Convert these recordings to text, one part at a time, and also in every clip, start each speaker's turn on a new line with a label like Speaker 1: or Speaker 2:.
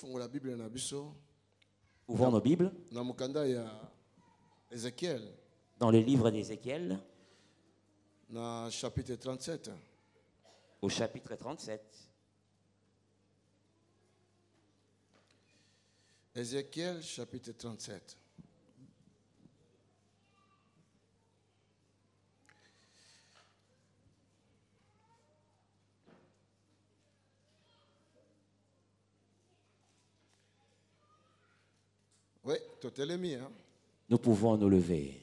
Speaker 1: Ouvrons nos Bibles dans le livre d'Ézéchiel,
Speaker 2: chapitre 37.
Speaker 1: Au chapitre 37.
Speaker 2: Ézéchiel, chapitre 37. Oui, tout est mis. Hein?
Speaker 1: Nous pouvons nous lever.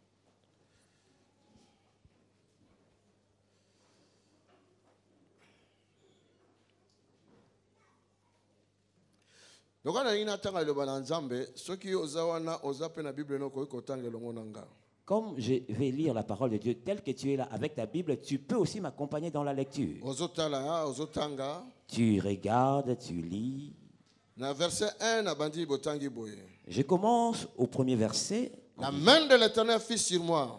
Speaker 1: Comme je vais lire la parole de Dieu telle que tu es là avec ta Bible, tu peux aussi m'accompagner dans la lecture. Tu regardes, tu lis. Je commence au premier verset.
Speaker 2: La main de l'Éternel fut sur moi.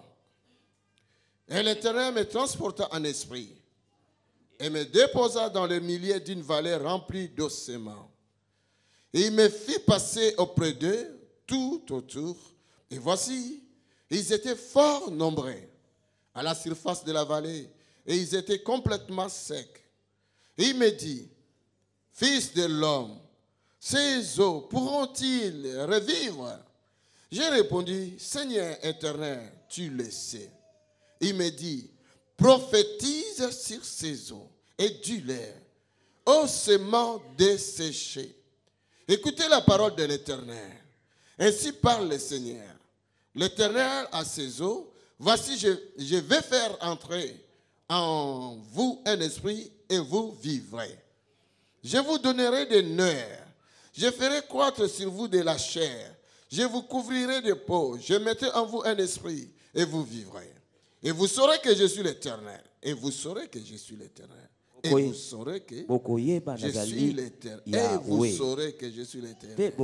Speaker 2: Et l'Éternel me transporta en esprit et me déposa dans le milieu d'une vallée remplie d'ossements. Et il me fit passer auprès d'eux tout autour. Et voici, ils étaient fort nombreux à la surface de la vallée. Et ils étaient complètement secs. Et il me dit, fils de l'homme, ces eaux pourront-ils revivre? J'ai répondu, Seigneur éternel, tu le sais. Il me dit, prophétise sur ces eaux et dis-leur, ô semences desséchées, écoutez la parole de l'Éternel. Ainsi parle le Seigneur. L'Éternel a ses eaux. Voici, je vais faire entrer en vous un esprit et vous vivrez. Je vous donnerai des nerfs. Je ferai croître sur vous de la chair. Je vous couvrirai de peau. Je mettrai en vous un esprit et vous vivrez. Et vous saurez que je suis l'Éternel. Et vous saurez que je suis l'Éternel. Et vous saurez que je suis l'Éternel. Et vous saurez que je suis l'Éternel.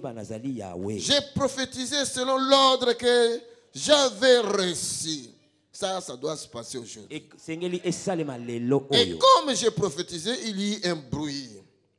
Speaker 2: J'ai prophétisé selon l'ordre que j'avais reçu. Ça doit se passer aujourd'hui. Et comme j'ai prophétisé, il y a un bruit.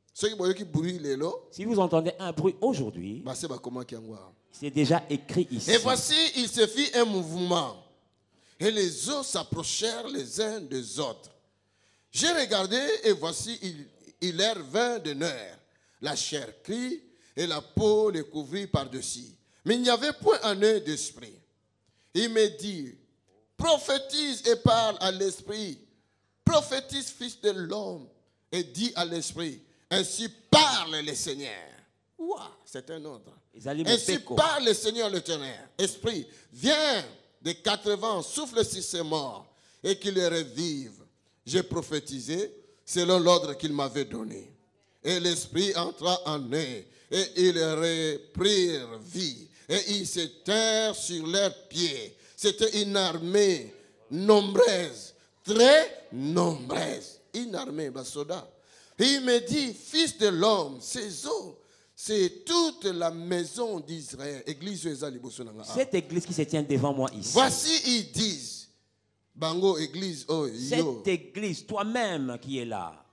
Speaker 1: Si vous entendez un bruit aujourd'hui, c'est déjà écrit ici.
Speaker 2: Et voici, il se fit un mouvement. Et les eaux s'approchèrent les uns des autres. J'ai regardé et voici, il leur vint de nerfs. La chair crie et la peau les couvrit par-dessus. Mais il n'y avait point un œil d'esprit. Il me dit, prophétise et parle à l'esprit. Prophétise, fils de l'homme, et dis à l'esprit, ainsi parle le Seigneur. Wow, c'est un ordre. Ainsi parle le Seigneur l'Éternel. Esprit, viens des 80, souffle sur ces morts et qu'ils les revivent. J'ai prophétisé selon l'ordre qu'il m'avait donné. Et l'Esprit entra en eux et ils reprirent vie. Et ils s'étèrent sur leurs pieds. C'était une armée nombreuse, très nombreuse. Une armée, basoda. Et il me dit, fils de l'homme, ces eaux, c'est toute la maison d'Israël.
Speaker 1: Cette église qui se tient devant moi ici.
Speaker 2: Voici, ils disent, Bango église, oh,
Speaker 1: cette église, toi-même qui es là,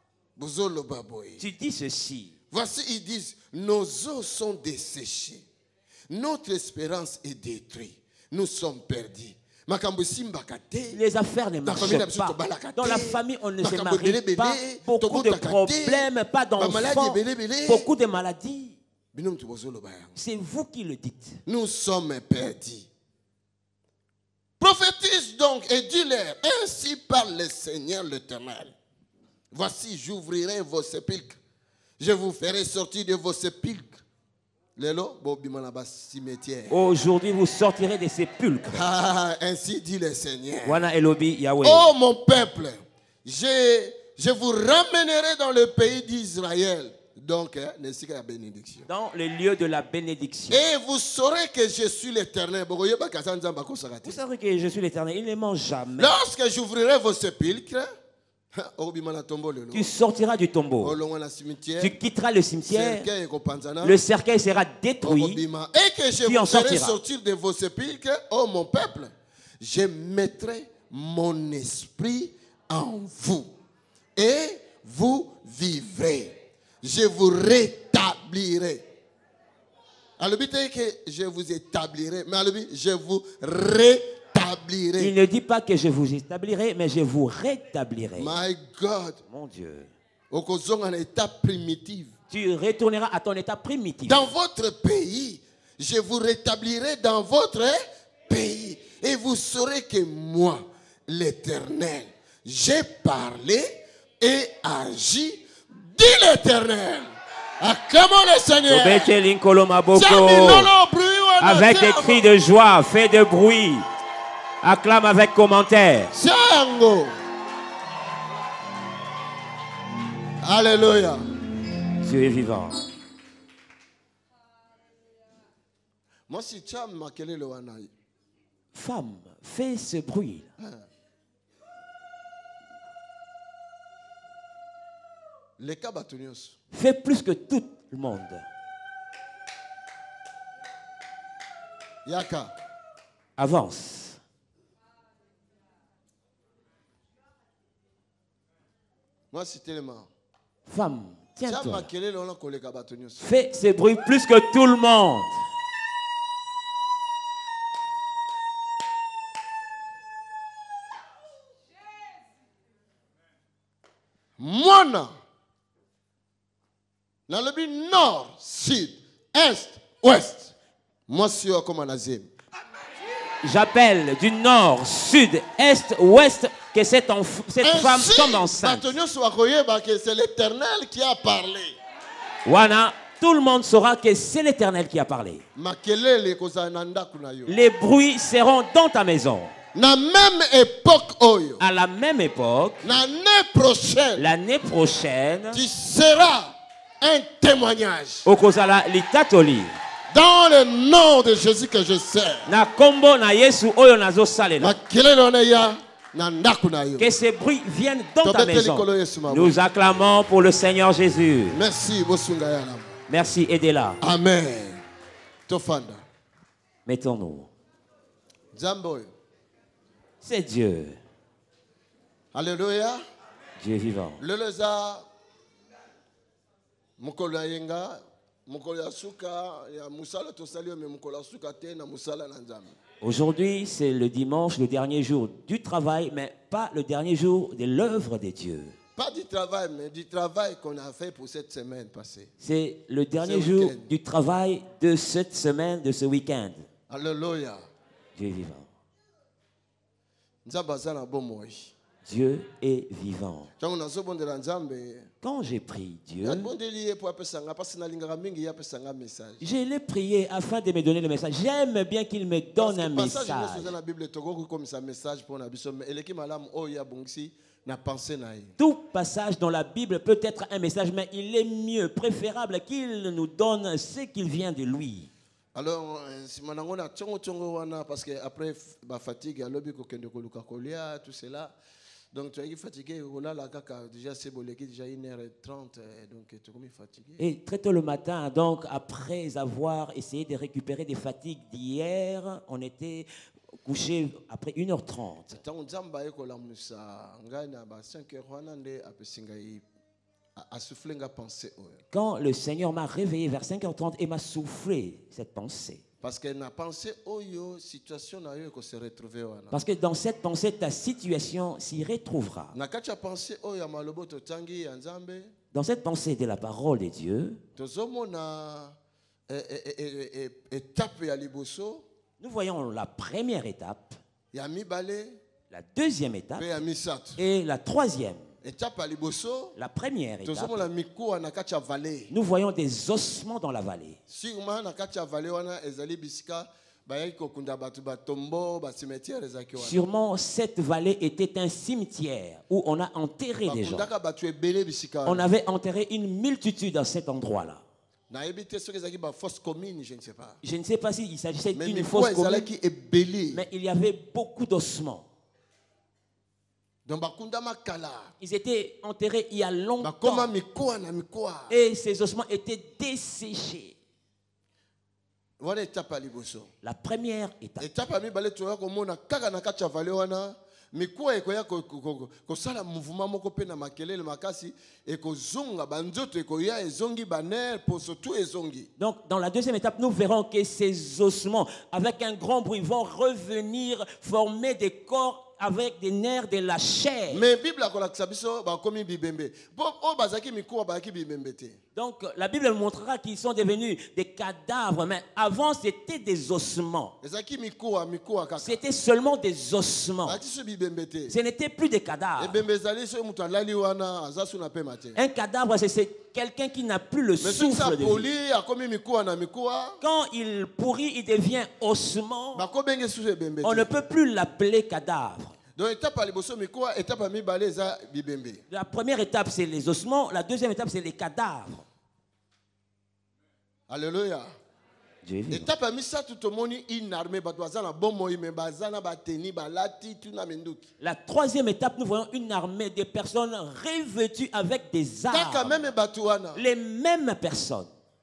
Speaker 1: tu dis ceci.
Speaker 2: Voici, ils disent, nos eaux sont desséchées. Notre espérance est détruite. Nous sommes perdus.
Speaker 1: Les affaires ne marchent pas. Dans la famille, on ne se marie pas. Beaucoup de problèmes, pas d'enfants, beaucoup de maladies. C'est vous qui le dites.
Speaker 2: Nous sommes perdus. Prophétise donc et dis-leur, ainsi parle le Seigneur l'Éternel. Voici, j'ouvrirai vos sépulcres. Je vous ferai sortir de vos sépulcres.
Speaker 1: Aujourd'hui, vous sortirez des sépulcres.
Speaker 2: Ainsi dit le Seigneur.
Speaker 1: Oh
Speaker 2: mon peuple, je vous ramènerai dans le pays d'Israël. Donc,
Speaker 1: dans le lieu de la bénédiction.
Speaker 2: Et vous saurez que je suis l'Éternel. Vous
Speaker 1: saurez que je suis l'Éternel. Il ne ment jamais.
Speaker 2: Lorsque j'ouvrirai vos sépulcres,
Speaker 1: tu sortiras du tombeau. Tu quitteras le cimetière. Le cercueil sera détruit.
Speaker 2: Et que je vous ferai sortir de vos sépulcres, oh mon peuple, je mettrai mon esprit en vous. Et vous vivrez. Je vous rétablirai établirai. Alors, que je vous établirai, mais je vous rétablirai.
Speaker 1: Il ne dit pas que je vous établirai, mais je vous rétablirai.
Speaker 2: My God.
Speaker 1: Mon Dieu.
Speaker 2: En état primitif.
Speaker 1: Tu retourneras à ton état primitif.
Speaker 2: Dans votre pays, je vous rétablirai dans votre pays. Et vous saurez que moi, l'Éternel, j'ai parlé et agi, dit l'Éternel. Acclamons le Seigneur.
Speaker 1: Avec des cris de joie, fais de bruit. Acclame avec commentaire.
Speaker 2: Alléluia.
Speaker 1: Dieu est vivant. Femme, fais ce bruit. Fais plus que tout le monde.
Speaker 2: Yaka.
Speaker 1: Avance.
Speaker 2: Moi, c'est tellement.
Speaker 1: Femme, tiens-toi. Fais ce bruit plus que tout le monde.
Speaker 2: Mwana. Dans le but nord, sud, est, ouest. Moi, je suis comme un azim.
Speaker 1: J'appelle du nord, sud, est, ouest que cette femme tombe enceinte.
Speaker 2: C'est l'Éternel qui a parlé.
Speaker 1: Wana, tout le monde saura que c'est l'Éternel qui a parlé. Les bruits seront dans ta maison. À la même époque, l'année prochaine,
Speaker 2: tu seras un témoignage. Dans le nom de Jésus que je sers.
Speaker 1: Que ces bruits viennent dans ta maison. Nous acclamons pour le Seigneur Jésus.
Speaker 2: Merci.
Speaker 1: Merci, aidez-la.
Speaker 2: Amen.
Speaker 1: Mettons-nous. C'est Dieu.
Speaker 2: Alléluia.
Speaker 1: Dieu est vivant. Aujourd'hui, c'est le dimanche, le dernier jour du travail, mais pas le dernier jour de l'œuvre de Dieu.
Speaker 2: Pas du travail, mais du travail qu'on a fait pour cette semaine passée.
Speaker 1: C'est le dernier jour du travail de cette semaine, de ce week-end.
Speaker 2: Alléluia.
Speaker 1: Dieu est vivant. Dieu est vivant. Quand j'ai prié Dieu, je l'ai prié afin de me donner le message. J'aime bien qu'il me donne un message. Tout passage dans la Bible peut être un message, mais il est mieux, préférable qu'il nous donne ce qu'il vient de lui.
Speaker 2: Alors, parce qu'après, fatigue, tout cela. Donc, tu es fatigué, déjà c'est déjà 1h30, donc tu es fatigué.
Speaker 1: Et très tôt le matin, donc après avoir essayé de récupérer des fatigues d'hier, on était couché après 1h30. Quand le Seigneur m'a réveillé vers 5h30 et m'a soufflé cette pensée.
Speaker 2: Parce que
Speaker 1: Parce que dans cette pensée, ta situation s'y retrouvera. Dans cette pensée de la parole de Dieu, nous voyons la première étape, la deuxième étape et la troisième. La première étape, nous voyons des ossements dans la vallée. Sûrement, cette vallée était un cimetière où on a enterré des gens. On avait enterré une multitude à cet endroit-là. Je ne sais pas s'il s'agissait d'une fosse commune, mais il y avait beaucoup d'ossements. Ils étaient enterrés il y a longtemps. Et ces ossements étaient desséchés. La première étape.
Speaker 2: mikuwa ekoya kosala mouvement moko pe na makelele makasi ekozonga banzoto ekoya ezongi baner poso tout ezongi.
Speaker 1: Donc dans la deuxième étape, nous verrons que ces ossements avec un grand bruit vont revenir former des corps avec des nerfs de la chair.
Speaker 2: Mais Bible a kolakisa biso ba komi bibembe. O bazaki mikuwa ba ki bibembe te.
Speaker 1: Donc la Bible montrera qu'ils sont devenus des cadavres, mais avant c'était des ossements. C'était seulement des ossements. Ce n'était plus des cadavres. Un cadavre, c'est quelqu'un qui n'a plus le souffle de vie. Quand il pourrit, il devient ossement. On ne peut plus l'appeler cadavre. La première étape, c'est les ossements. La deuxième étape, c'est les cadavres.
Speaker 2: Alléluia. Étape à misa tout le monde une armée batouazana bomoi mais bazana bateni balati tuna menduki.
Speaker 1: La troisième étape, nous voyons une armée de personnes revêtues avec des armes. Les mêmes personnes.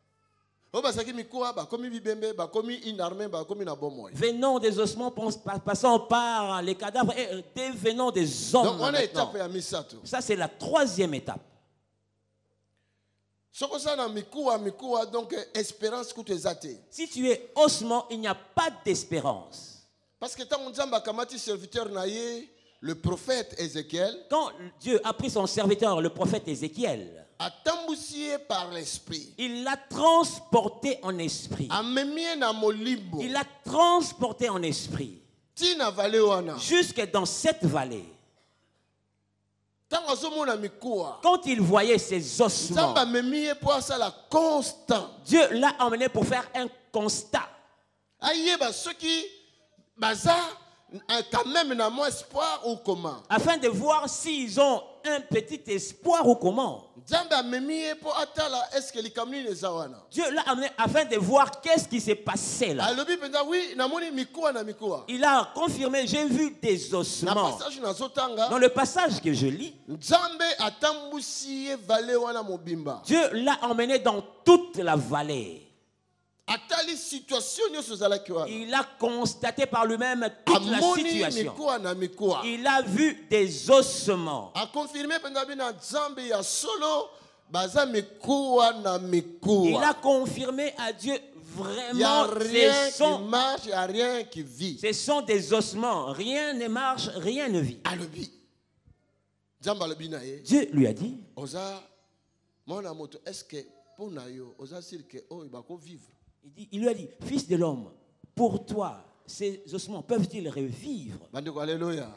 Speaker 1: Venant des ossements, passant par les cadavres et devenant des hommes.
Speaker 2: Donc on a étape à misa.
Speaker 1: Ça c'est la troisième étape.
Speaker 2: Donc, espérance.
Speaker 1: Si tu es ossement, il n'y a pas d'espérance.
Speaker 2: Parce que quand on serviteur le prophète Ézéchiel,
Speaker 1: quand Dieu a pris son serviteur, le prophète Ézéchiel,
Speaker 2: par l'esprit,
Speaker 1: il l'a transporté en esprit. Il l'a transporté en esprit. Jusque dans cette vallée. Quand il voyait ces ossements, Dieu l'a emmené pour faire un constat.
Speaker 2: Quand même espoir ou comment,
Speaker 1: afin de voir s'ils ont un petit espoir ou comment. Dieu l'a amené afin de voir qu'est-ce qui s'est passé là. Il a confirmé, j'ai vu des ossements. Dans le passage que je lis, Dieu l'a emmené dans toute la vallée. Il a constaté par lui-même toute la situation. Il a vu des ossements. Il a confirmé à Dieu vraiment ce sont des ossements. Rien ne marche, rien ne vit. Dieu lui a dit, il lui a dit, fils de l'homme, pour toi, ces ossements peuvent-ils revivre?
Speaker 2: Alléluia.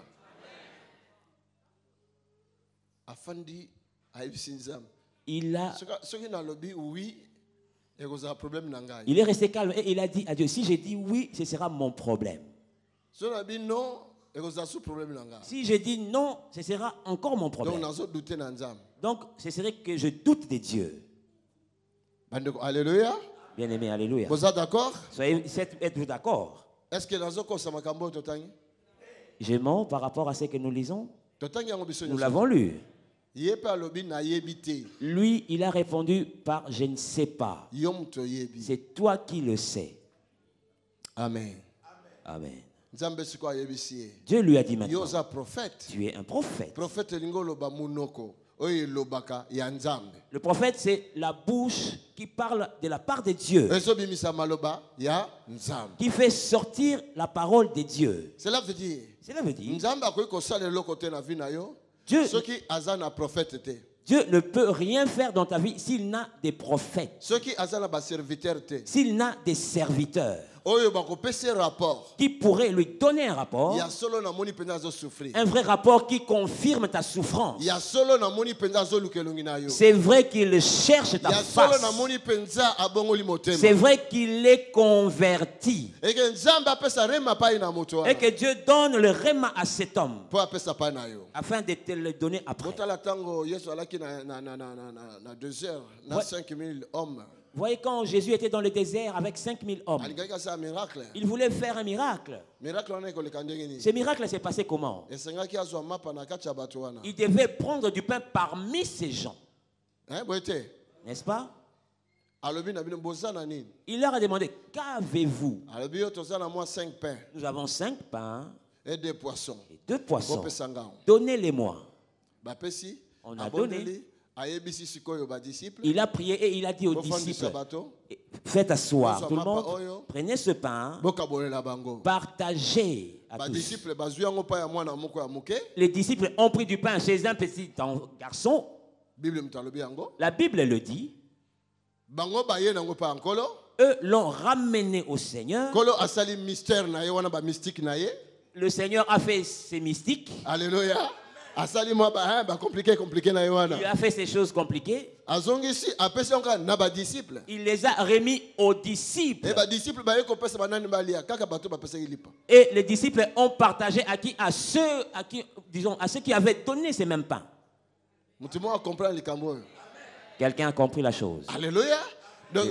Speaker 1: Il est resté calme et il a dit à Dieu, si j'ai dit oui, ce sera mon problème. Si je dis non, ce sera encore mon problème. Donc, ce serait que je doute de Dieu.
Speaker 2: Alléluia.
Speaker 1: Bien-aimé, alléluia.
Speaker 2: Vous êtes d'accord?
Speaker 1: Êtes-vous d'accord?
Speaker 2: Est-ce que
Speaker 1: je mens par rapport à ce que nous lisons? Nous l'avons lu. Lui, il a répondu par je ne sais pas. C'est toi qui le sais.
Speaker 2: Amen.
Speaker 1: Amen. Dieu lui a dit maintenant, tu es un prophète. Le prophète, c'est la bouche qui parle de la part de Dieu, qui fait sortir la parole de Dieu.
Speaker 2: Cela veut dire Dieu ne peut rien faire dans ta vie s'il n'a des prophètes, s'il n'a des serviteurs qui pourraient lui donner un rapport, un vrai rapport qui confirme ta souffrance. C'est vrai qu'il cherche ta face. C'est vrai qu'il est converti. Et que Dieu donne le réma à cet homme afin de te le donner après. Vous voyez, quand Jésus était dans le désert avec 5000 hommes, il voulait faire un miracle. Ce miracle s'est passé comment? Il devait prendre du pain parmi ces gens. N'est-ce pas? Il leur a demandé, qu'avez-vous? Nous avons 5 pains Et 2 poissons.
Speaker 1: Et 2 poissons. Donnez-les-moi. On a donné. Il a prié et il a dit aux disciples, faites asseoir tout le monde, prenez ce pain, partagez à tous. Les disciples ont pris du pain chez un petit garçon. La Bible le dit. Eux l'ont ramené au Seigneur. Le Seigneur a fait ses mystiques.
Speaker 2: Alléluia. Il
Speaker 1: a fait ces choses compliquées. Il les a remis aux disciples. Et les disciples ont partagé à ceux qui avaient donné ces mêmes pains. Quelqu'un a compris la chose.
Speaker 2: Alléluia. Donc,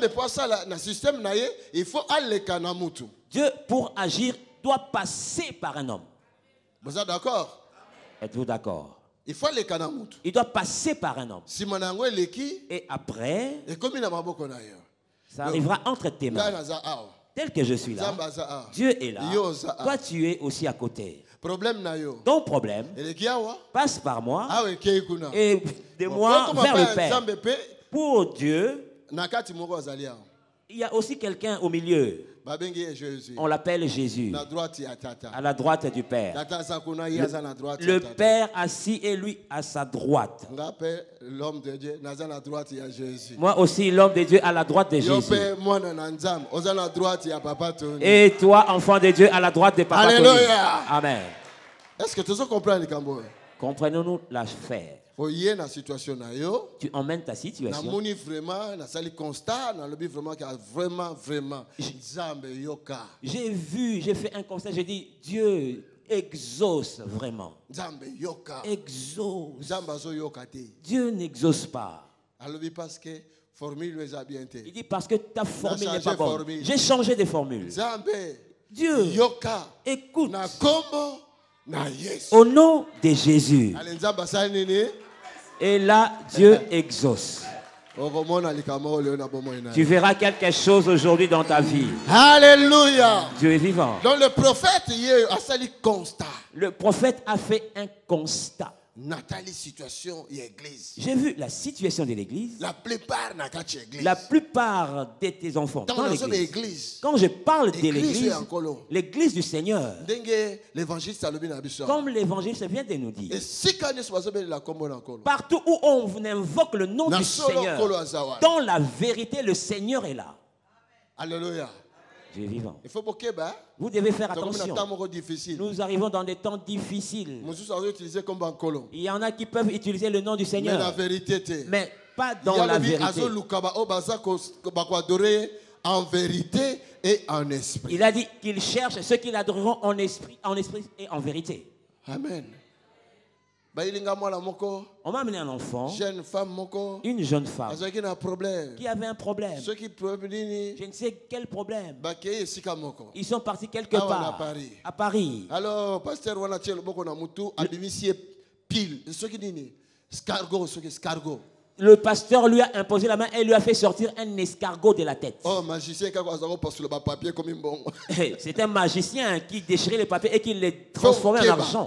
Speaker 1: Dieu, pour agir, doit passer par un homme.
Speaker 2: Vous êtes d'accord?
Speaker 1: Êtes-vous d'accord?
Speaker 2: Il
Speaker 1: doit passer par un homme. Et après, ça arrivera entre tes mains. Tel que je suis là, Dieu est là. Toi, tu es aussi à côté. Ton problème passe par moi et de moi vers le Père. Pour Dieu, il y a aussi quelqu'un au milieu. On l'appelle Jésus. À la droite du Père. Le Père assis et lui à sa droite. Moi aussi, l'homme de Dieu à la droite de Jésus. Et toi, enfant de Dieu, à la droite de Papa Tony. Amen.
Speaker 2: Est-ce que tu comprends le Cambo?
Speaker 1: Comprenons-nous l'affaire. Tu emmènes ta situation. J'ai fait un constat, j'ai dit, Dieu exauce vraiment. Exauce. Dieu n'exauce pas. Il dit parce que ta formule n'est pas bonne. J'ai changé de formule. Dieu écoute. Au nom de Jésus. Et là, Dieu exauce. Tu verras quelque chose aujourd'hui dans ta vie.
Speaker 2: Alléluia.
Speaker 1: Dieu est vivant.
Speaker 2: Donc le prophète,
Speaker 1: le prophète a fait un constat. J'ai vu la situation de l'église. La plupart de tes enfants dans l'église. Quand je parle de l'église, l'église du Seigneur, comme l'évangile vient de nous dire, partout où on invoque le nom du Seigneur, dans la vérité, le Seigneur est là.
Speaker 2: Alléluia.
Speaker 1: Dieu est vivant. Vous devez faire attention. Nous arrivons dans des temps difficiles. Il y en a qui peuvent utiliser le nom du Seigneur, mais pas dans la vérité.
Speaker 2: En vérité et en esprit.
Speaker 1: Il a dit qu'ils cherchent ceux qui l'adoreront en esprit et en vérité.
Speaker 2: Amen.
Speaker 1: On m'a amené un enfant, une jeune femme qui avait un problème. Je ne sais quel problème. Ils sont partis quelque part à Paris.
Speaker 2: Alors, pasteur,
Speaker 1: le pasteur lui a imposé la main et lui a fait sortir un escargot de la tête.
Speaker 2: Oh, magicien,
Speaker 1: c'est un magicien qui déchirait les papiers et qui les transformait en argent.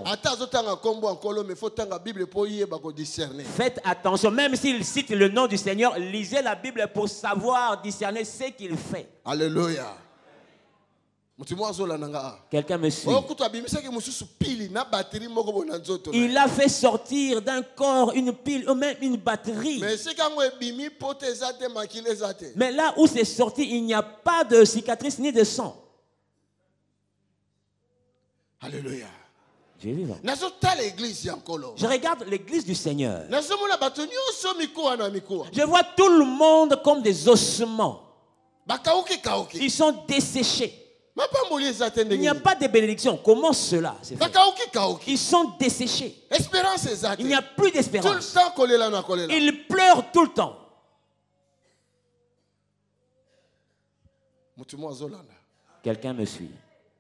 Speaker 1: Faites attention, même s'il cite le nom du Seigneur, lisez la Bible pour savoir discerner ce qu'il fait.
Speaker 2: Alléluia.
Speaker 1: Quelqu'un me suit. Il a fait sortir d'un corps une pile ou même une batterie. Mais là où c'est sorti, il n'y a pas de cicatrice ni de sang.
Speaker 2: Alléluia.
Speaker 1: Dieu est vivant. Je regarde l'église du Seigneur. Je vois tout le monde comme des ossements. Ils sont desséchés. Il n'y a pas de bénédiction. Comment cela se fait? Ils sont desséchés. Il n'y a plus d'espérance. Ils pleurent tout le temps. Quelqu'un me suit.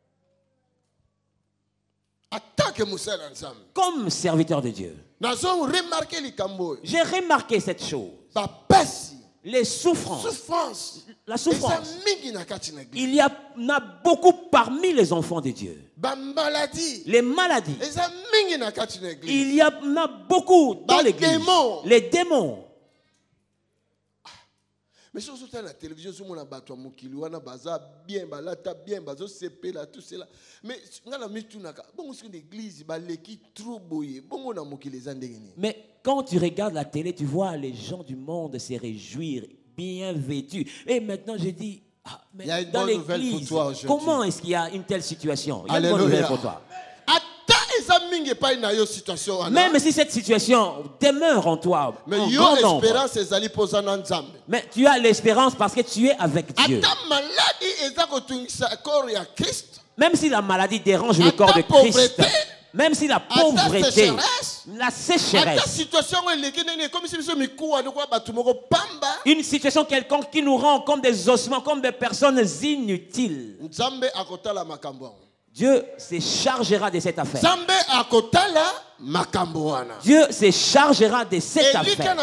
Speaker 1: Comme serviteur de Dieu, j'ai remarqué cette chose. Les souffrances. La souffrance. Il y en a beaucoup parmi les enfants de Dieu. Les maladies. Il y en a beaucoup dans l'église. Les démons.
Speaker 2: Mais surtout à la télévision, on a battu mokili, on a bazar bien, balata bien, bazo CP là, tout cela. Mais on a mis tout naka. Bon, c'est une église, baleki trop boyé. Bon, on a mokili zandegini.
Speaker 1: Mais quand tu regardes la télé, tu vois les gens du monde se réjouir, bien vêtus. Et maintenant, je dis, mais dans l'église, comment est-ce qu'il y a une telle situation? Il y a une bonne nouvelle pour toi. Même si cette situation demeure en toi, mais tu as l'espérance parce que tu es avec Dieu. Même si la maladie dérange le corps de Christ, même si la pauvreté, la sécheresse, une situation quelconque qui nous rend comme des ossements, comme des personnes inutiles, Dieu se chargera de cette affaire. Dieu se chargera de cette affaire.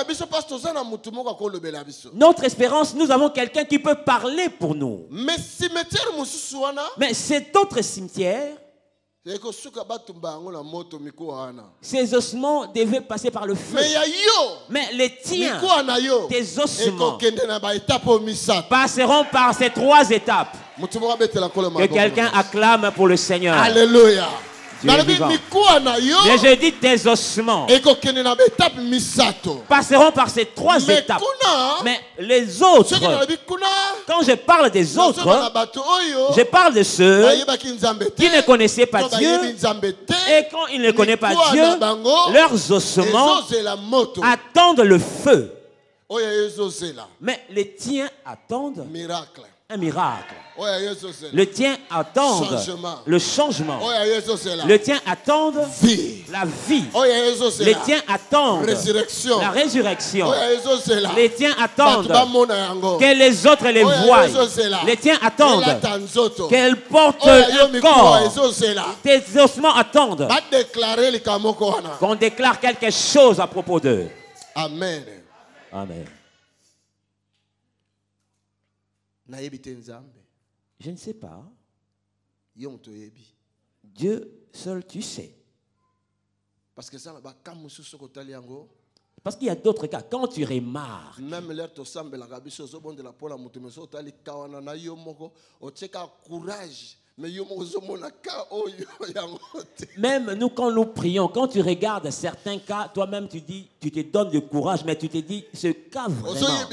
Speaker 1: Notre espérance, nous avons quelqu'un qui peut parler pour nous. Mais cet autre cimetière, ces ossements devaient passer par le feu. Mais les tiens, tes ossements, passeront par ces 3 étapes. Que quelqu'un acclame pour le Seigneur.
Speaker 2: Alléluia.
Speaker 1: Mais je dis tes ossements passeront par ces 3 étapes. Mais les autres, quand je parle des autres, je parle de ceux qui ne connaissaient pas Dieu. Et quand ils ne connaissent pas Dieu, leurs ossements attendent le feu. Mais les tiens attendent un miracle. Le tien attend le changement. Le tien attend la vie. Les tiens attendent la résurrection. Les tiens attendent que les autres les voient. Les tiens attendent qu'elles portent un corps. Tes ossements attendent qu'on déclare quelque chose à propos d'eux.
Speaker 2: Amen.
Speaker 1: Amen. Je ne sais pas. Dieu seul tu sais. Parce qu'il y a d'autres cas. Quand tu remarques, même l'air te semble la rabicho au bon de la pola mutumeso tali kawana na yo moko oteka courage. Même nous, quand nous prions, quand tu regardes certains cas, toi-même tu dis, tu te donnes du courage, mais tu te dis, ce cas vraiment.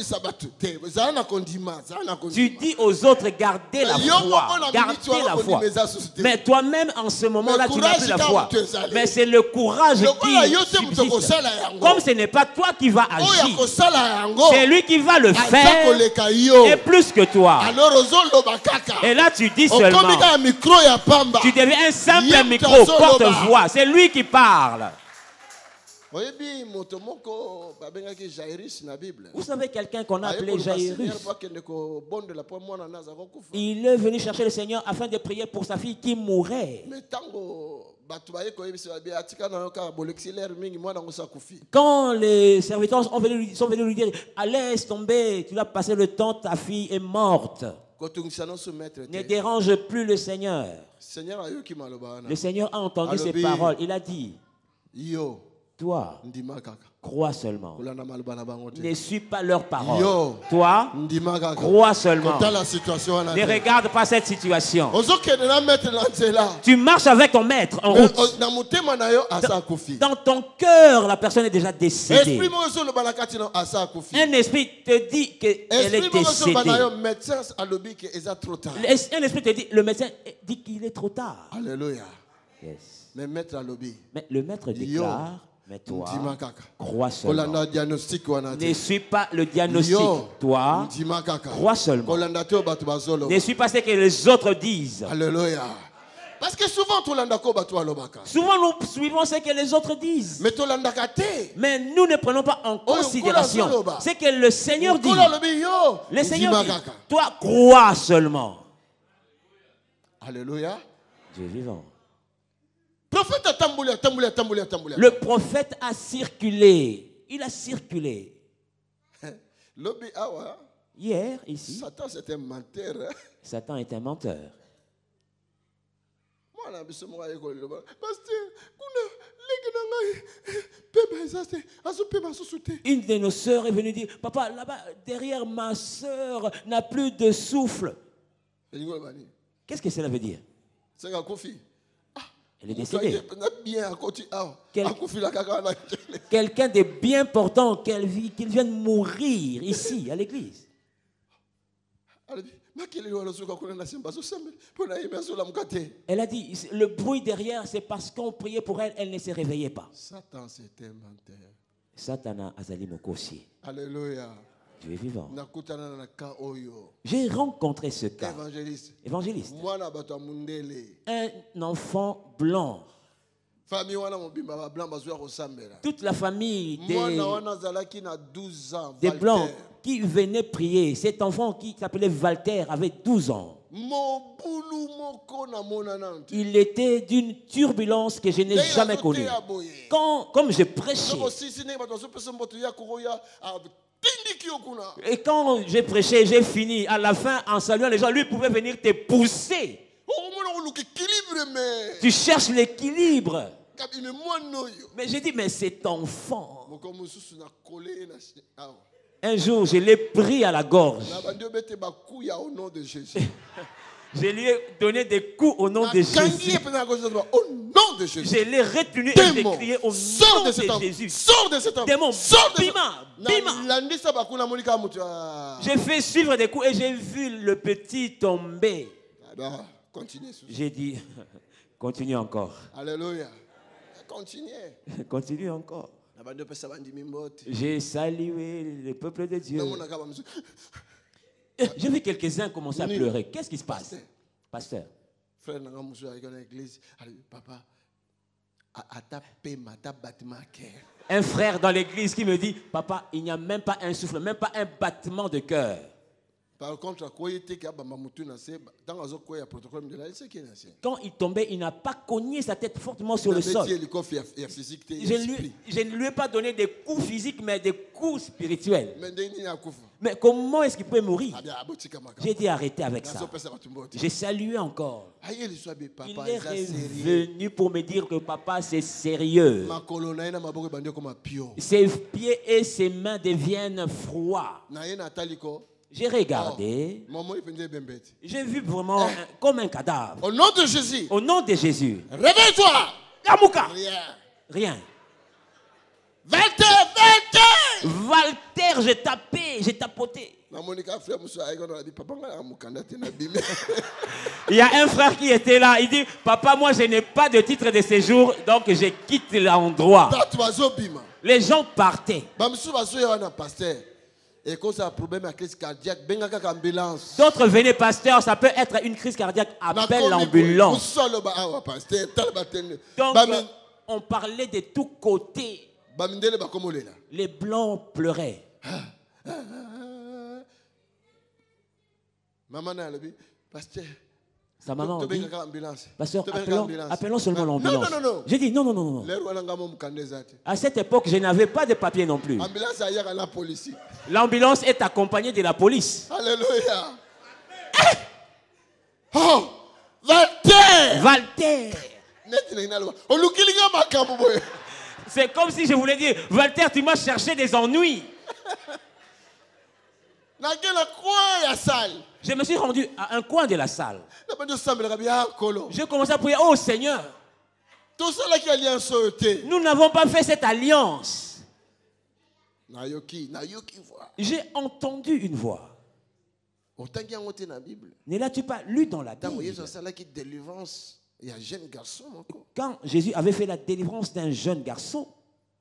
Speaker 1: Tu dis aux autres, gardez la foi. Mais toi-même, en ce moment-là, tu n'as plus la foi. Mais c'est le courage qui subsiste. Comme ce n'est pas toi qui vas agir, c'est lui qui va le faire, et plus que toi. Et là, tu dis seulement, tu deviens un simple micro, porte-voix. C'est lui qui parle. Vous savez quelqu'un qu'on a appelé Jairus. Il est venu chercher le Seigneur afin de prier pour sa fille qui mourait. Quand les serviteurs sont venus lui dire, laisse tomber, tu vas passer le temps, ta fille est morte. Ne dérange plus le Seigneur. Le Seigneur a entendu ces paroles. Il a dit, toi, crois seulement. Ne suis pas leurs paroles. Toi, crois seulement. Ne regarde pas cette situation. Tu marches avec ton maître en route. Dans ton cœur, la personne est déjà décédée. Un esprit te dit qu'elle est décédée. Un esprit te dit, le médecin dit qu'il est trop tard.
Speaker 2: Alléluia.
Speaker 1: Yes.
Speaker 2: Mais
Speaker 1: le maître déclare, mais toi, crois seulement. Ne suis pas le diagnostic. Toi, crois seulement. Ne suis pas ce que les autres disent.
Speaker 2: Alléluia. Parce que souvent,
Speaker 1: nous suivons ce que les autres disent. Mais nous ne prenons pas en considération ce que le Seigneur dit. Le Seigneur dit, toi, crois seulement.
Speaker 2: Alléluia.
Speaker 1: Dieu vivant.
Speaker 2: Le
Speaker 1: prophète a circulé. Il a circulé. Hier, ici,
Speaker 2: Satan c'est un menteur.
Speaker 1: Satan est un menteur. Une de nos sœurs est venue dire, papa, là-bas, derrière ma sœur n'a plus de souffle. Qu'est-ce que cela veut dire? Elle est décédée. Quelqu'un de bien portant, qu'il vient de mourir ici, à l'église. Elle a dit, le bruit derrière, c'est parce qu'on priait pour elle, elle ne se réveillait pas.
Speaker 2: Satan, c'est un menteur.
Speaker 1: Satana azali mokosi.
Speaker 2: Alléluia.
Speaker 1: Dieu est vivant. J'ai rencontré ce cas. Évangéliste. Un enfant blanc. Toute la famille des blancs qui venaient prier. Cet enfant qui s'appelait Walter avait 12 ans. Il était d'une turbulence que je n'ai jamais connue. Comme je prêchais, et quand j'ai prêché, j'ai fini, à la fin, en saluant les gens, lui pouvait venir te pousser. Tu cherches l'équilibre. Mais j'ai dit, mais cet enfant. Un jour, je l'ai pris à la gorge. Je lui ai donné des coups au nom de Jésus. Je l'ai retenu et j'ai crié au nom de Jésus.
Speaker 2: Sors de cet homme.
Speaker 1: Démon,
Speaker 2: sors de
Speaker 1: bima, bima. J'ai fait suivre des coups et j'ai vu le petit tomber. J'ai dit, continue encore.
Speaker 2: Alléluia.
Speaker 1: Continue encore. J'ai salué le peuple de Dieu. J'ai vu quelques-uns commencer à pleurer. Qu'est-ce qui se passe? Pasteur. Un frère dans l'église qui me dit, papa, il n'y a même pas un souffle, même pas un battement de cœur.
Speaker 2: Par contre,
Speaker 1: quand il tombait, il n'a pas cogné sa tête fortement sur le sol. Je ne lui ai pas donné des coups physiques, mais des coups spirituels. Mais comment est-ce qu'il peut mourir? J'ai dit arrêtez avec ça. J'ai salué encore. Il est revenu pour me dire que papa, c'est sérieux. Ses pieds et ses mains deviennent froids. J'ai regardé. J'ai vu vraiment comme un cadavre.
Speaker 2: Au nom de Jésus.
Speaker 1: Au nom de Jésus.
Speaker 2: Réveille-toi.
Speaker 1: Yamouka. Rien. Walter, j'ai tapé, j'ai tapoté. Il y a un frère qui était là. Il dit, papa, moi je n'ai pas de titre de séjour, donc je quitte l'endroit. Les gens partaient.
Speaker 2: Et quand ça a un problème à crise cardiaque, ambulance.
Speaker 1: D'autres venaient, pasteur, ça peut être une crise cardiaque, appelle l'ambulance. Donc, on parlait de tous côtés. Les blancs pleuraient. Sa maman dit, pasteur, appelons seulement l'ambulance.
Speaker 2: Non.
Speaker 1: J'ai dit non. À cette époque, je n'avais pas de papier non plus. L'ambulance est accompagnée de la police.
Speaker 2: Alléluia.
Speaker 1: Oh, Walter. C'est comme si je voulais dire, Walter, tu m'as cherché des ennuis. Je me suis rendu à un coin de la salle. J'ai commencé à prier, oh Seigneur, nous n'avons pas fait cette alliance. J'ai entendu une voix. Ne l'as-tu pas lu dans la Bible? Quand Jésus avait fait la délivrance d'un jeune garçon,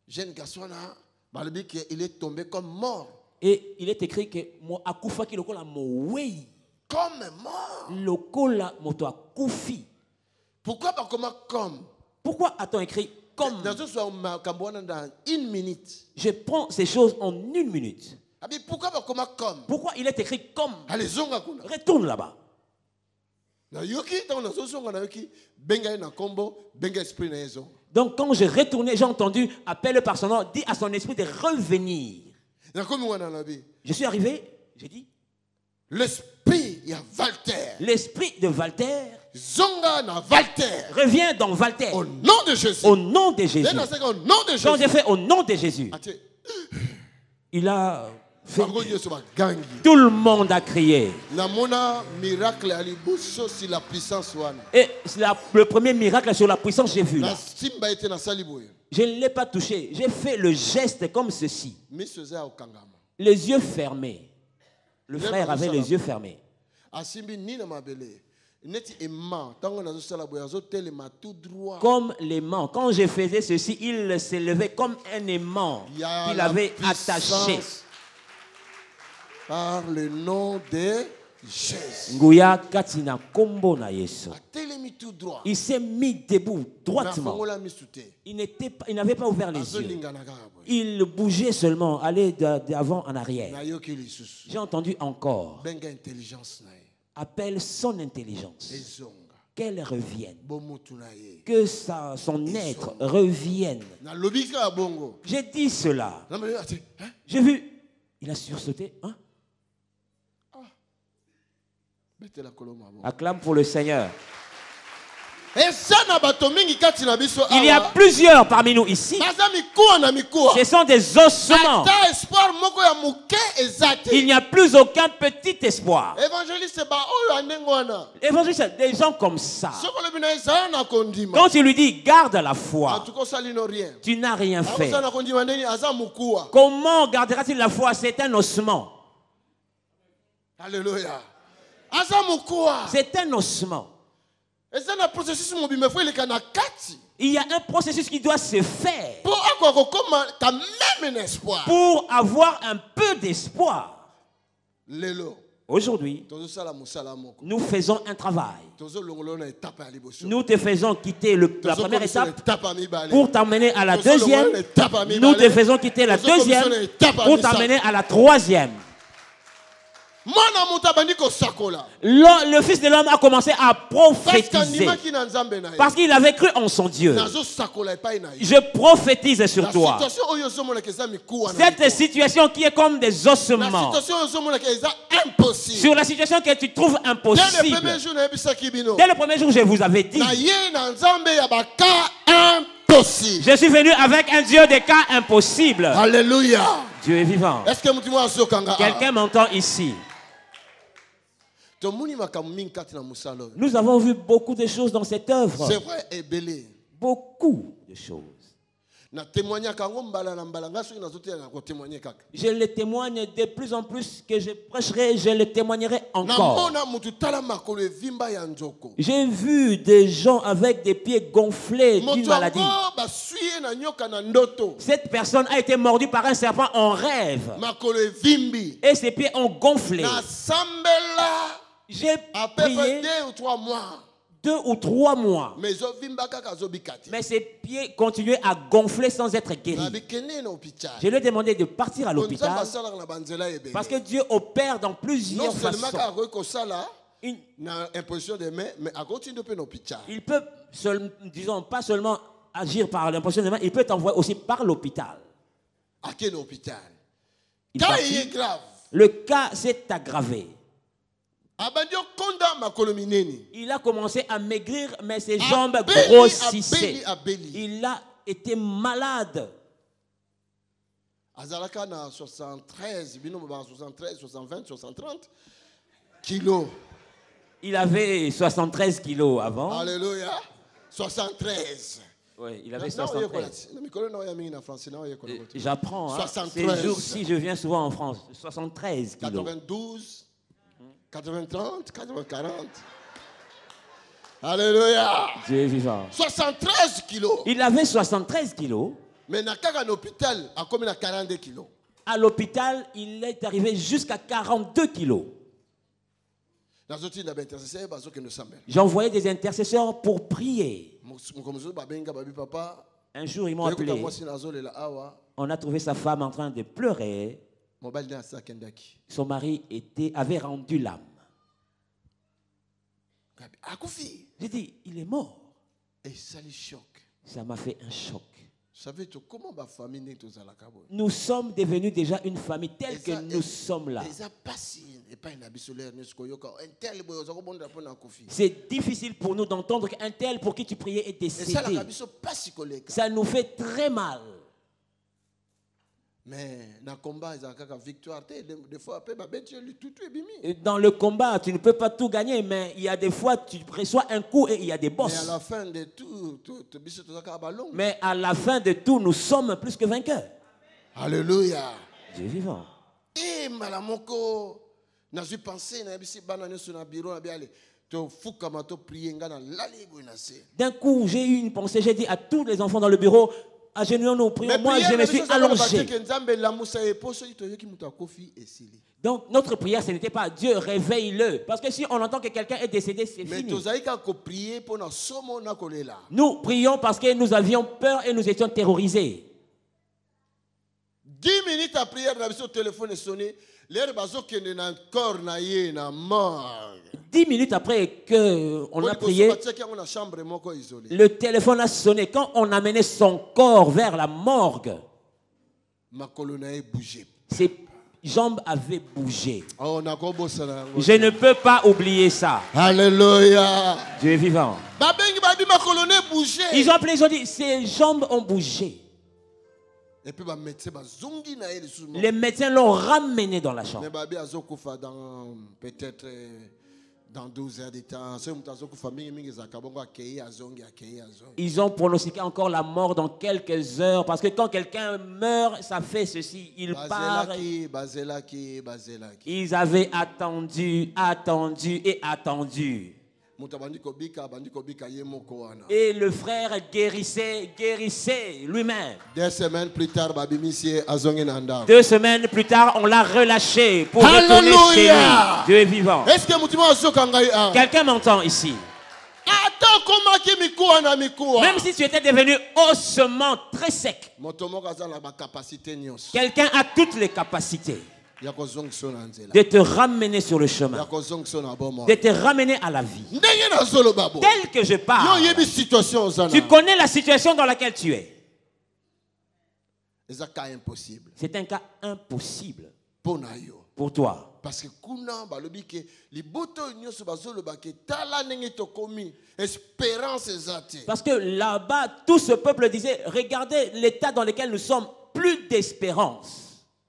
Speaker 2: il est tombé comme mort.
Speaker 1: Et il est écrit que akufa ki lokola mowei.
Speaker 2: Comme mort.
Speaker 1: Lokola moto akufi.
Speaker 2: Pourquoi pas comme?
Speaker 1: Pourquoi a-t-on écrit comme?
Speaker 2: Dans une minute.
Speaker 1: Je prends ces choses en 1 minute.
Speaker 2: Pourquoi pas comme?
Speaker 1: Pourquoi il est écrit comme?
Speaker 2: Allez,
Speaker 1: retourne là-bas. Donc quand j'ai retourné, j'ai entendu appelle par son nom, dit à son esprit de revenir. Je suis arrivé, j'ai dit.
Speaker 2: L'esprit de Walter.
Speaker 1: L'esprit de Walter.
Speaker 2: Zonga na Walter.
Speaker 1: Reviens dans Walter.
Speaker 2: Au nom de Jésus.
Speaker 1: Au nom de Jésus.
Speaker 2: Quand
Speaker 1: j'ai fait au nom de Jésus, il a fait. Tout le monde a crié. Et le premier miracle sur la puissance, j'ai vu là. Je ne l'ai pas touché. J'ai fait le geste comme ceci. Les yeux fermés. Le frère avait les yeux fermés. Comme l'aimant. Quand je faisais ceci, il s'élevait comme un aimant qu'il avait attaché.
Speaker 2: Par le nom de Jésus.
Speaker 1: Il s'est mis debout droitement. Il n'avait pas ouvert les yeux. Il bougeait seulement, allait d'avant en arrière. J'ai entendu encore. Appelle son intelligence. Qu'elle revienne. Que son être revienne. J'ai dit cela. J'ai vu. Il a sursauté. Hein? Acclame pour le Seigneur. Il y a plusieurs parmi nous ici. Ce sont des ossements. Il n'y a plus aucun petit espoir. Évangéliste, c'est des gens comme ça. Quand tu lui dis garde la foi, tu n'as rien fait. Comment gardera-t-il la foi? C'est un ossement.
Speaker 2: Alléluia.
Speaker 1: C'est un ossement. Il y a un processus qui doit se faire pour avoir un peu d'espoir. Aujourd'hui, nous faisons un travail. Nous te faisons quitter la première étape pour t'emmener à la deuxième. Nous te faisons quitter la deuxième pour t'emmener à la troisième. Le Fils de l'homme a commencé à prophétiser parce qu'il avait cru en son Dieu. Je prophétise sur toi. Cette situation qui est comme des ossements, sur la situation que tu trouves impossible. Dès le premier jour, je vous avais dit, je suis venu avec un Dieu des cas impossibles.
Speaker 2: Alléluia.
Speaker 1: Dieu est vivant. Quelqu'un m'entend ici? Nous avons vu beaucoup de choses dans cette œuvre.
Speaker 2: C'est vrai, et belé.
Speaker 1: Beaucoup de choses. Je le témoigne de plus en plus que je prêcherai, je le témoignerai encore. J'ai vu des gens avec des pieds gonflés d'une maladie. Cette personne a été mordue par un serpent en rêve. Et ses pieds ont gonflé. J'ai prié 2 ou 3 mois. Mais ses pieds continuaient à gonfler sans être guéris. Je lui ai demandé de partir à l'hôpital parce que Dieu opère dans plusieurs façons. Il peut, disons, pas seulement agir par l'imposition des mains, il peut t'envoyer aussi par l'hôpital. Le cas s'est aggravé. Il a commencé à maigrir, mais ses jambes grossissaient. Il a été malade.
Speaker 2: 73, 20, 30 kilos.
Speaker 1: Il avait 73 kilos avant.
Speaker 2: Alléluia. 73.
Speaker 1: Oui, il avait 73. J'apprends. Hein. Ces jours-ci, je viens souvent en France. 73 kilos.
Speaker 2: 92. 80-30, 80-40. Alléluia.
Speaker 1: Dieu est vivant.
Speaker 2: 73 kilos.
Speaker 1: Il avait 73 kilos.
Speaker 2: Mais dans l'hôpital, il a combien 42 kilos.
Speaker 1: À l'hôpital, il est arrivé jusqu'à 42 kilos. J'ai envoyé des intercesseurs pour prier. Un jour, ils m'ont appelé. On a trouvé sa femme en train de pleurer. Son mari avait rendu l'âme. J'ai dit, il est mort. Ça m'a fait un choc. Nous sommes devenus déjà une famille telle que nous sommes là. C'est difficile pour nous d'entendre qu'un tel pour qui tu priais est décédé. Ça nous fait très mal. Dans le combat, tu ne peux pas tout gagner, mais il y a des fois, tu reçois un coup et il y a des bosses. Mais à la fin de tout, nous sommes plus que vainqueurs.
Speaker 2: Alléluia.
Speaker 1: Dieu est vivant.
Speaker 2: Et malamoko, j'ai pensé,
Speaker 1: d'un coup, j'ai eu une pensée, j'ai dit à tous les enfants dans le bureau, agenouillons-nous, prions. Moi, je me suis allongé. Donc, notre prière, ce n'était pas Dieu, réveille-le. Parce que si on entend que quelqu'un est décédé, c'est fini. Nous prions parce que nous avions peur et nous étions terrorisés.
Speaker 2: 10 minutes après, le téléphone est sonné.
Speaker 1: 10 minutes après qu'on a prié, le téléphone a sonné. Quand on amenait son corps vers la morgue, ses jambes avaient bougé. Je ne peux pas oublier ça.
Speaker 2: Alléluia.
Speaker 1: Dieu est vivant. Ils ont appelé, ils ont dit, ses jambes ont bougé. Les médecins l'ont ramené dans la chambre.
Speaker 2: Peut-être dans 12 heures de temps.
Speaker 1: Ils ont pronostiqué encore la mort dans quelques heures. Parce que quand quelqu'un meurt, ça fait ceci. Il part. Ils avaient attendu, attendu et attendu. Et le frère guérissait lui-même.
Speaker 2: 2 semaines plus tard,
Speaker 1: 2 semaines plus tard, on l'a relâché pour retourner chez lui. Dieu est vivant. Quelqu'un m'entend ici? Même si tu étais devenu ossement très sec, quelqu'un a toutes les capacités de te ramener sur le chemin, de te ramener à la vie. Tel que je parle, tu connais la situation dans laquelle tu es. C'est un cas impossible pour toi.
Speaker 2: Parce
Speaker 1: que là-bas, tout ce peuple disait, regardez l'état dans lequel nous sommes, plus d'espérance.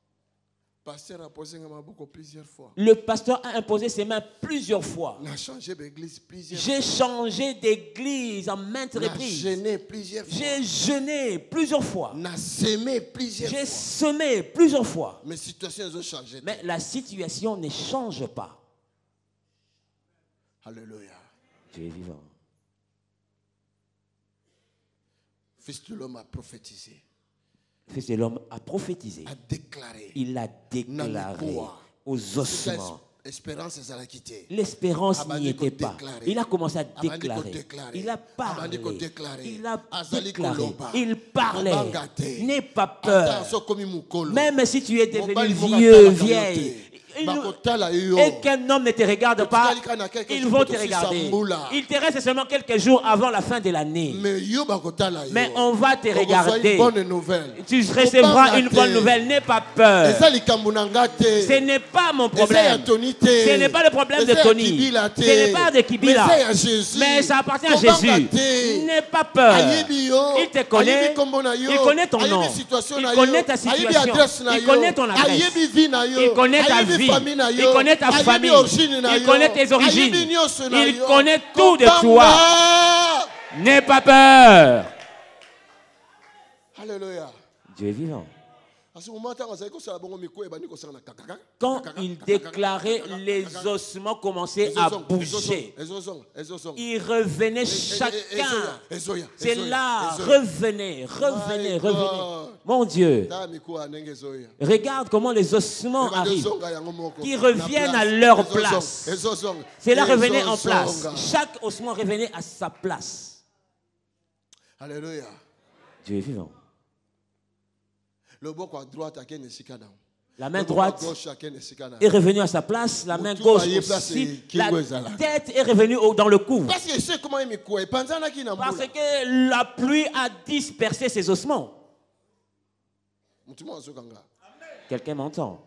Speaker 1: Le pasteur a imposé ses mains plusieurs fois. J'ai changé d'église en maintes reprises. J'ai jeûné plusieurs fois. J'ai semé plusieurs fois. Mais la situation ne change pas.
Speaker 2: Alléluia.
Speaker 1: Tu es vivant.
Speaker 2: Fils de l'homme a prophétisé.
Speaker 1: Le Fils de l'homme a prophétisé. Il a déclaré aux ossements. L'espérance n'y était pas. Il a commencé à déclarer. Il a parlé. Il a déclaré. Il parlait. N'aie pas peur. Même si tu es devenu vieux, vieille, et qu'un homme ne te regarde pas, ils vont te regarder. Il te reste seulement quelques jours avant la fin de l'année. Mais on va te regarder. Tu recevras une bonne nouvelle. N'aie pas peur. Ce n'est pas mon problème. Ce n'est pas le problème de Tony. Ce n'est pas de Kibila. Mais ça appartient à Jésus. N'aie pas peur. Il te connaît. Il connaît ton nom. Il connaît ta situation. Il connaît ton adresse. Il connaît ta vie. Il connaît ta famille. Il connaît tes origines. Il connaît tout de toi. N'aie pas peur.
Speaker 2: Alléluia.
Speaker 1: Dieu est vivant. Quand il déclarait, les ossements commençaient à bouger. Ils revenaient chacun. C'est là, revenez. Mon Dieu, regarde comment les ossements arrivent, qui reviennent à leur place. C'est là, revenez en place. Chaque ossement revenait à sa place.
Speaker 2: Alléluia.
Speaker 1: Dieu est vivant. La main droite est revenue à sa place, la main gauche aussi. La tête est revenue dans le cou. Parce que la pluie a dispersé ses ossements. Quelqu'un m'entend?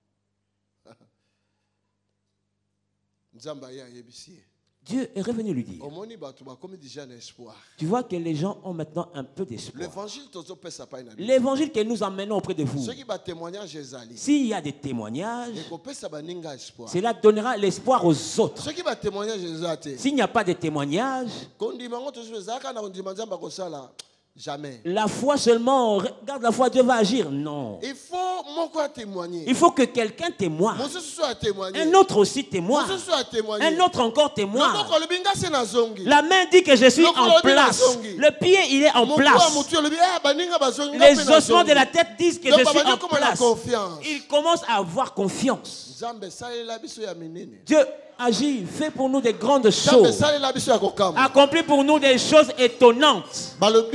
Speaker 1: Dieu est revenu lui dire. Tu vois que les gens ont maintenant un peu d'espoir. L'évangile que nous emmenons auprès de vous, s'il y a des témoignages, cela donnera l'espoir aux autres. S'il n'y a pas de témoignages, jamais. La foi seulement, regarde la foi, Dieu va agir. Non. Il faut que quelqu'un témoigne. Un autre aussi témoigne. Un autre encore témoigne. La main dit que je suis en place. Le pied, il est en place. Les ossements de la tête disent que je suis en place. Il commence à avoir confiance. Dieu agit, fait pour nous des grandes choses. Accomplit pour nous des choses étonnantes.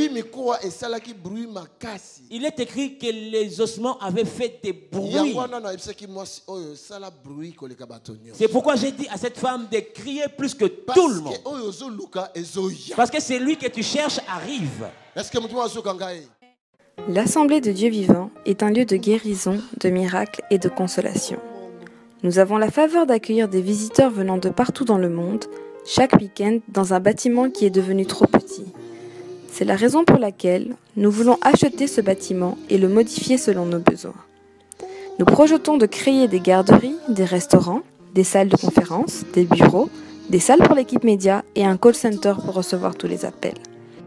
Speaker 1: Il est écrit que les ossements avaient fait des bruits. C'est pourquoi j'ai dit à cette femme de crier plus que tout le monde. Parce que c'est lui que tu cherches arrive.
Speaker 3: L'Assemblée de Dieu vivant est un lieu de guérison, de miracles et de consolation. Nous avons la faveur d'accueillir des visiteurs venant de partout dans le monde, chaque week-end dans un bâtiment qui est devenu trop petit. C'est la raison pour laquelle nous voulons acheter ce bâtiment et le modifier selon nos besoins. Nous projetons de créer des garderies, des restaurants, des salles de conférence, des bureaux, des salles pour l'équipe média et un call center pour recevoir tous les appels.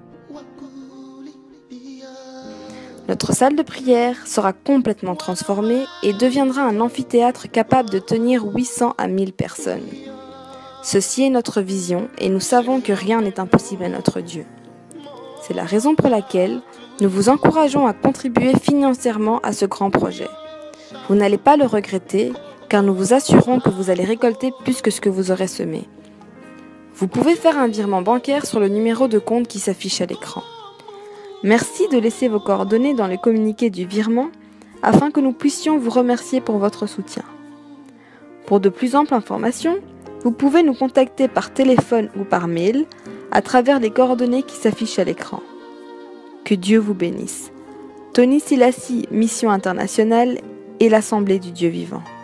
Speaker 3: Notre salle de prière sera complètement transformée et deviendra un amphithéâtre capable de tenir 800 à 1000 personnes. Ceci est notre vision et nous savons que rien n'est impossible à notre Dieu. C'est la raison pour laquelle nous vous encourageons à contribuer financièrement à ce grand projet. Vous n'allez pas le regretter car nous vous assurons que vous allez récolter plus que ce que vous aurez semé. Vous pouvez faire un virement bancaire sur le numéro de compte qui s'affiche à l'écran. Merci de laisser vos coordonnées dans le communiqué du virement afin que nous puissions vous remercier pour votre soutien. Pour de plus amples informations, vous pouvez nous contacter par téléphone ou par mail à travers les coordonnées qui s'affichent à l'écran. Que Dieu vous bénisse. Tony Silassi, Mission Internationale et l'Assemblée du Dieu Vivant.